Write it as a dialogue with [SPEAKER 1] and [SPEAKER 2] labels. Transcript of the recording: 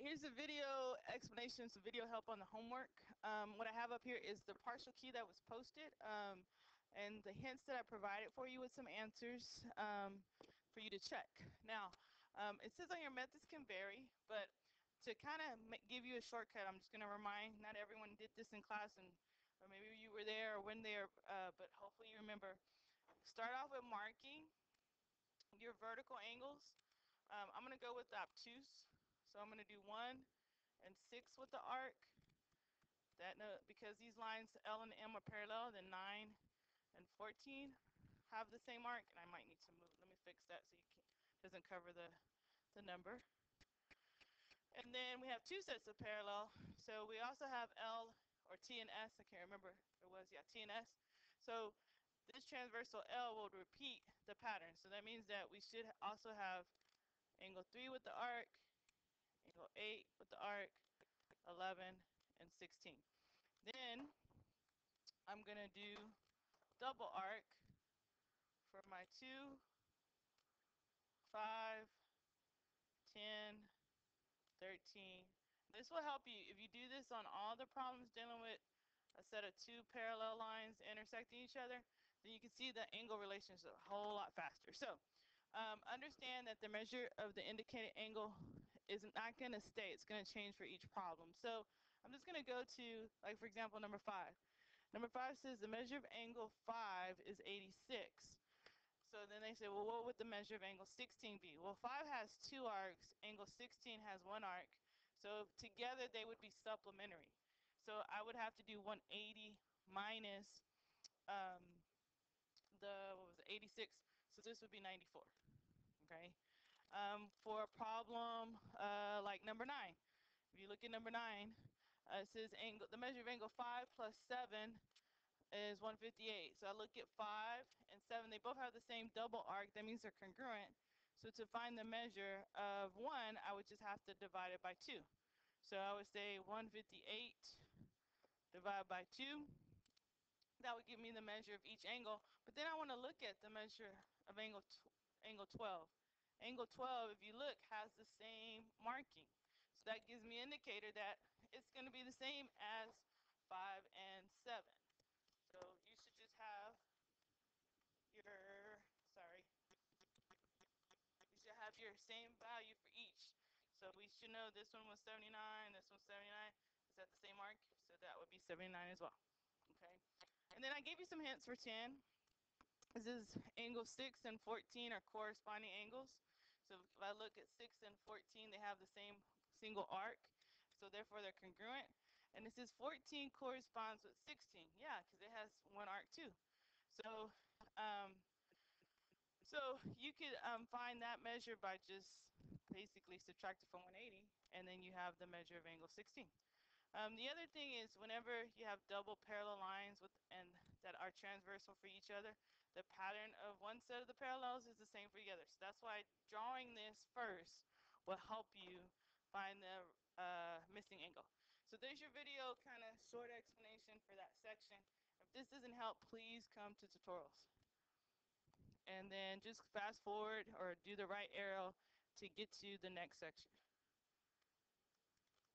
[SPEAKER 1] here's the video explanation, some video help on the homework. What I have up here is the partial key that was posted, and the hints that I provided for you with some answers for you to check. Now, it says on your methods can vary, but to kind of give you a shortcut, I'm just going to remind, not everyone did this in class, or maybe you were there or weren't there, but hopefully you remember. Start off with marking your vertical angles. I'm going to go with the obtuse. So I'm going to do 1 and 6 with the arc. Because these lines L and M are parallel, then 9 and 14 have the same arc. And I might need to move. Let me fix that so it doesn't cover the number. And then we have 2 sets of parallel. So we also have L or T and S. I can't remember if it was. Yeah, T and S. So this transversal L will repeat the pattern. So that means that we should also have angle 3 with the arc, angle 8 with the arc, 11 and 16. Then I'm going to do double arc for my 2, 5, 10, 13. This will help you if you do this on all the problems dealing with a set of 2 parallel lines intersecting each other, then you can see the angle relations a whole lot faster. So understand that the measure of the indicated angle is not going to stay. It's going to change for each problem. So I'm just going to go to, like, for example, number 5. Number 5 says the measure of angle 5 is 86. So then they say, well, what would the measure of angle 16 be? Well, 5 has 2 arcs. Angle 16 has 1 arc. So together they would be supplementary. So I would have to do 180 minus what was it, 86. So this would be 94. Okay. For a problem like number 9, if you look at number 9, it says the measure of angle 5 plus 7 is 158. So I look at 5 and 7. They both have the same double arc. That means they're congruent. So to find the measure of 1, I would just have to divide it by 2. So I would say 158 divided by 2. That would give me the measure of each angle. But then I want to look at the measure of angle 12. Angle 12, if you look, has the same marking. So that gives me an indicator that it's going to be the same as 5 and 7. So you should just have you should have your same value for each. So we should know this one was 79, this one's 79. Is that the same arc? So that would be 79 as well. Okay. And then I gave you some hints for 10. This is angle 6 and 14 are corresponding angles. So if I look at 6 and 14, they have the same single arc. So therefore they're congruent. And this is 14 corresponds with 16. Yeah, because it has 1 arc too. So you could find that measure by just basically subtracting from 180, and then you have the measure of angle 16. The other thing is whenever you have double parallel lines that are transversal for each other, the pattern of one set of the parallels is the same for the other. So that's why drawing this first will help you find the missing angle. So there's your video, kind of short explanation for that section. If this doesn't help, please come to tutorials. And then just fast forward or do the right arrow to get to the next section.